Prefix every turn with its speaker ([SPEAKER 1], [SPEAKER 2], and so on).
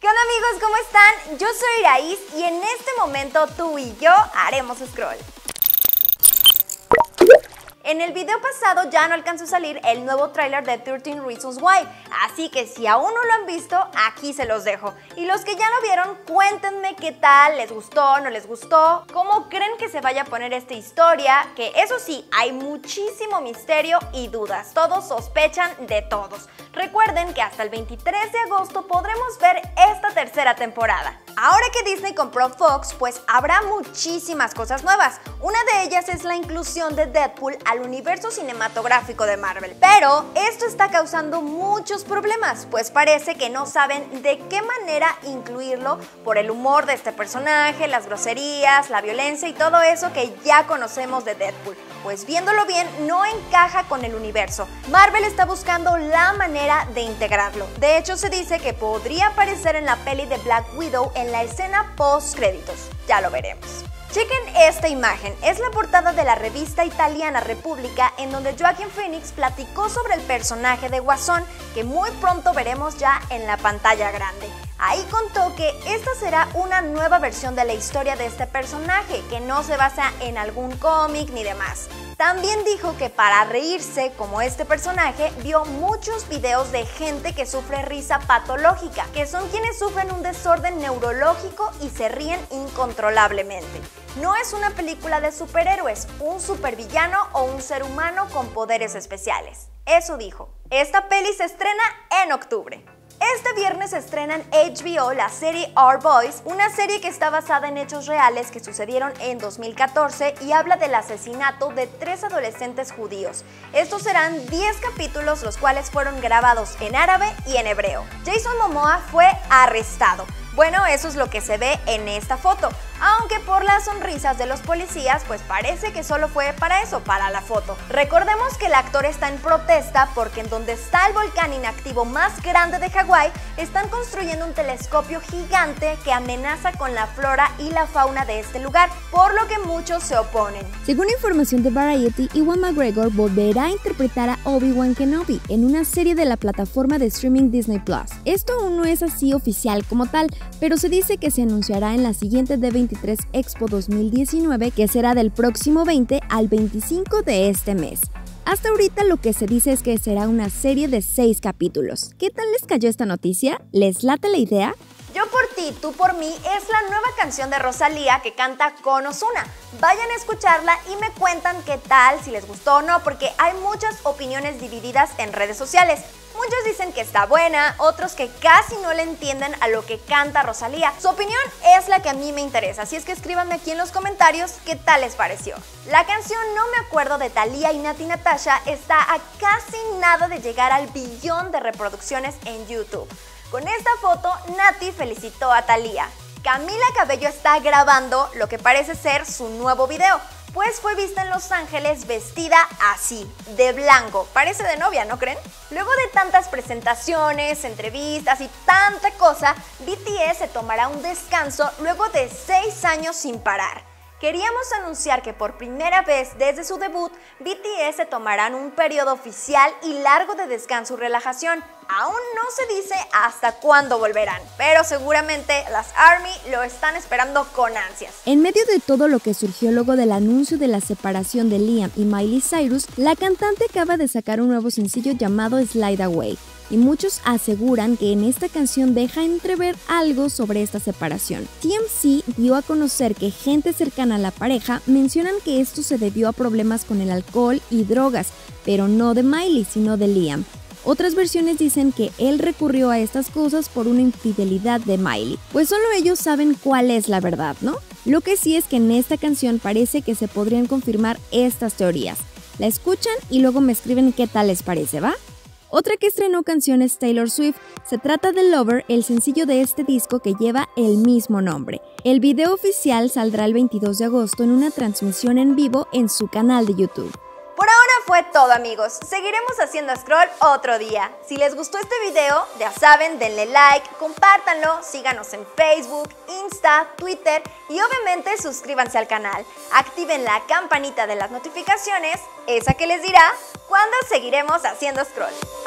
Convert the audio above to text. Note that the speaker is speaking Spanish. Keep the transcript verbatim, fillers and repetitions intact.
[SPEAKER 1] ¿Qué onda amigos? ¿Cómo están? Yo soy Iraís y en este momento tú y yo haremos scroll. En el video pasado ya no alcanzó a salir el nuevo tráiler de trece Reasons Why, así que si aún no lo han visto, aquí se los dejo. Y los que ya lo vieron, cuéntenme qué tal, les gustó, no les gustó, cómo creen que se vaya a poner esta historia, que eso sí, hay muchísimo misterio y dudas, todos sospechan de todos. Recuerden que hasta el veintitrés de agosto podremos ver esta tercera temporada. Ahora que Disney compró Fox, pues habrá muchísimas cosas nuevas. Una de ellas es la inclusión de Deadpool al universo cinematográfico de Marvel. Pero esto está causando muchos problemas, pues parece que no saben de qué manera incluirlo por el humor de este personaje, las groserías, la violencia y todo eso que ya conocemos de Deadpool. Pues viéndolo bien, no encaja con el universo. Marvel está buscando la manera de integrarlo. De hecho, se dice que podría aparecer en la peli de Black Widow en la escena post créditos. Ya lo veremos. Chequen esta imagen, es la portada de la revista italiana República, en donde Joaquin Phoenix platicó sobre el personaje de Guasón, que muy pronto veremos ya en la pantalla grande. Ahí contó que esta será una nueva versión de la historia de este personaje, que no se basa en algún cómic ni demás. También dijo que para reírse como este personaje vio muchos videos de gente que sufre risa patológica, que son quienes sufren un desorden neurológico y se ríen incontrolablemente. No es una película de superhéroes, un supervillano o un ser humano con poderes especiales. Eso dijo. Esta peli se estrena en octubre. Este viernes se estrena en H B O la serie Our Boys, una serie que está basada en hechos reales que sucedieron en dos mil catorce y habla del asesinato de tres adolescentes judíos. Estos serán diez capítulos, los cuales fueron grabados en árabe y en hebreo. Jason Momoa fue arrestado. Bueno, eso es lo que se ve en esta foto, aunque por las sonrisas de los policías, pues parece que solo fue para eso, para la foto. Recordemos que el actor está en protesta porque en donde está el volcán inactivo más grande de Hawái, están construyendo un telescopio gigante que amenaza con la flora y la fauna de este lugar, por lo que muchos se oponen.
[SPEAKER 2] Según información de Variety, Ewan McGregor volverá a interpretar a Obi-Wan Kenobi en una serie de la plataforma de streaming Disney Plus. Esto aún no es así oficial como tal, pero se dice que se anunciará en la siguiente D veintitrés Expo dos mil diecinueve, que será del próximo veinte al veinticinco de este mes. Hasta ahorita lo que se dice es que será una serie de seis capítulos. ¿Qué tal les cayó esta noticia? ¿Les late la idea?
[SPEAKER 1] Yo por ti, tú por mí es la nueva canción de Rosalía que canta con Ozuna. Vayan a escucharla y me cuentan qué tal, si les gustó o no, porque hay muchas opiniones divididas en redes sociales. Muchos dicen que está buena, otros que casi no le entienden a lo que canta Rosalía. Su opinión es la que a mí me interesa, así es que escríbanme aquí en los comentarios qué tal les pareció. La canción No Me Acuerdo de Thalía y Natti Natasha está a casi nada de llegar al billón de reproducciones en YouTube. Con esta foto, Natti felicitó a Thalía. Camila Cabello está grabando lo que parece ser su nuevo video, pues fue vista en Los Ángeles vestida así, de blanco. Parece de novia, ¿no creen? Luego de tantas presentaciones, entrevistas y tanta cosa, B T S se tomará un descanso luego de seis años sin parar. Queríamos anunciar que por primera vez desde su debut, B T S se tomarán un periodo oficial y largo de descanso y relajación. Aún no se dice hasta cuándo volverán, pero seguramente las ARMY lo están esperando con ansias.
[SPEAKER 2] En medio de todo lo que surgió luego del anuncio de la separación de Liam y Miley Cyrus, la cantante acaba de sacar un nuevo sencillo llamado Slide Away. Y muchos aseguran que en esta canción deja entrever algo sobre esta separación. T M Z dio a conocer que gente cercana a la pareja mencionan que esto se debió a problemas con el alcohol y drogas, pero no de Miley, sino de Liam. Otras versiones dicen que él recurrió a estas cosas por una infidelidad de Miley, pues solo ellos saben cuál es la verdad, ¿no? Lo que sí es que en esta canción parece que se podrían confirmar estas teorías. La escuchan y luego me escriben qué tal les parece, ¿va? Otra que estrenó canción es Taylor Swift. Se trata de Lover, el sencillo de este disco que lleva el mismo nombre. El video oficial saldrá el veintidós de agosto en una transmisión en vivo en su canal de YouTube.
[SPEAKER 1] Por ahora fue todo amigos, seguiremos haciendo scroll otro día. Si les gustó este video, ya saben, denle like, compártanlo, síganos en Facebook, Insta, Twitter y obviamente suscríbanse al canal. Activen la campanita de las notificaciones, esa que les dirá cuándo seguiremos haciendo scroll.